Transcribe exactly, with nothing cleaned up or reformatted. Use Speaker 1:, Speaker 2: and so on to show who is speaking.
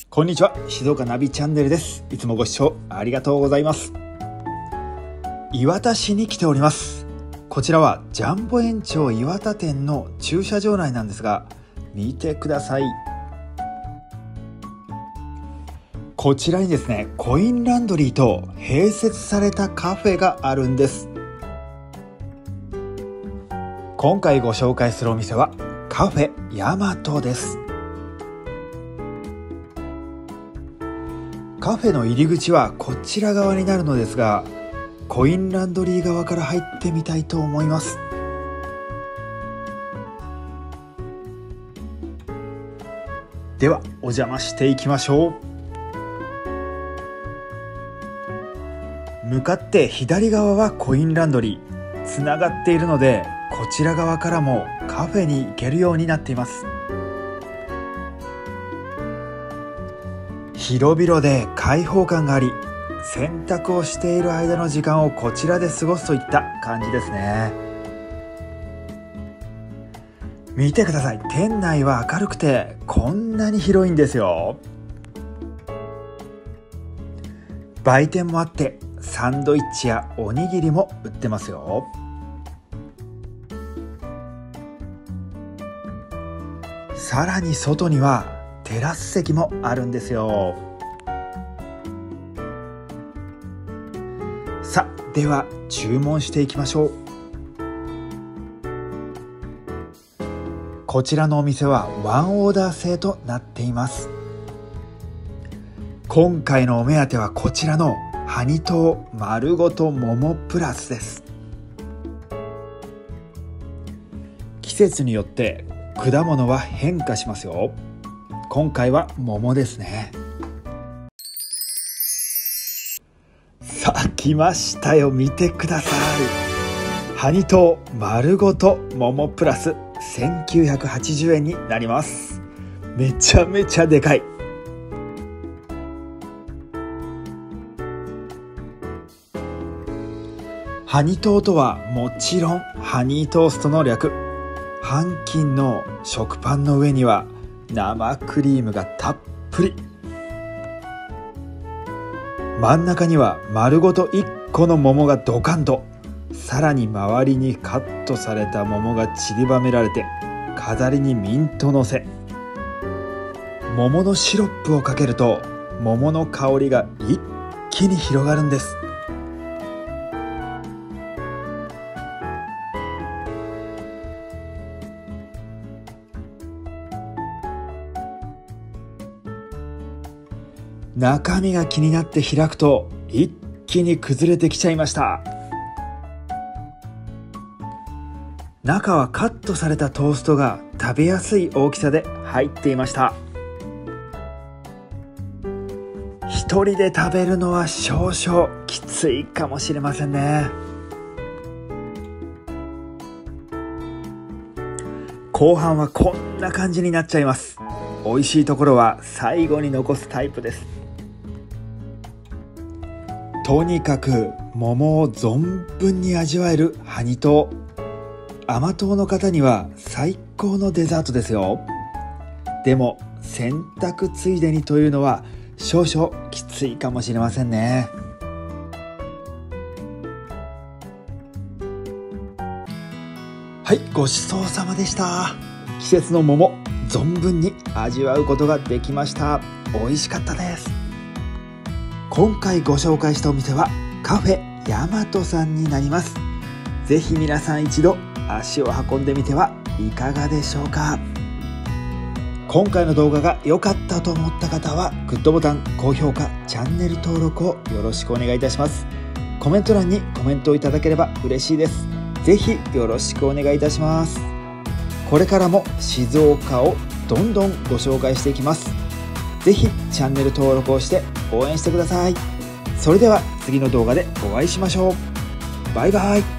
Speaker 1: こんにちは、静岡ナビチャンネルです。いつもご視聴ありがとうございます。磐田市に来ております。こちらはジャンボ園長磐田店の駐車場内なんですが、見てください。こちらにですね、コインランドリーと併設されたカフェがあるんです。今回ご紹介するお店はカフェヤマトです。カフェの入り口はこちら側になるのですが、コインランドリー側から入ってみたいと思います。ではお邪魔していきましょう。向かって左側はコインランドリー、つながっているのでこちら側からもカフェに行けるようになっています。広々で開放感があり、洗濯をしている間の時間をこちらで過ごすといった感じですね。見てください、店内は明るくてこんなに広いんですよ。売店もあってサンドイッチやおにぎりも売ってますよ。さらに外にはテラス席もあるんですよ。さあ、では注文していきましょう。こちらのお店はワンオーダー制となっています。今回のお目当てはこちらのハニトー丸ごと桃プラスです。季節によって果物は変化しますよ。今回は桃ですね。さあ来ましたよ、見てください。ハニトー丸ごと桃プラスせんきゅうひゃくはちじゅうえんになります。めちゃめちゃでかい。ハニトーとはもちろんハニートーストの略。半金の食パンの上には生クリームがたっぷり、真ん中には丸ごといっこの桃がドカンと、さらに周りにカットされた桃が散りばめられて、飾りにミントのせ、桃のシロップをかけると桃の香りが一気に広がるんです。中身が気になって開くと一気に崩れてきちゃいました。中はカットされたトーストが食べやすい大きさで入っていました。一人で食べるのは少々きついかもしれませんね。後半はこんな感じになっちゃいます。美味しいところは最後に残すタイプです。とにかく桃を存分に味わえるハニトー。甘党の方には最高のデザートですよ。でも洗濯ついでにというのは少々きついかもしれませんね。はい、ごちそうさまでした。季節の桃存分に味わうことができました。美味しかったです。今回ご紹介したお店はカフェヤマトさんになります。ぜひ皆さん一度足を運んでみてはいかがでしょうか。今回の動画が良かったと思った方はグッドボタン、高評価、チャンネル登録をよろしくお願いいたします。コメント欄にコメントをいただければ嬉しいです。ぜひよろしくお願いいたします。これからも静岡をどんどんご紹介していきます。ぜひチャンネル登録をして応援してください。それでは次の動画でお会いしましょう。バイバイ。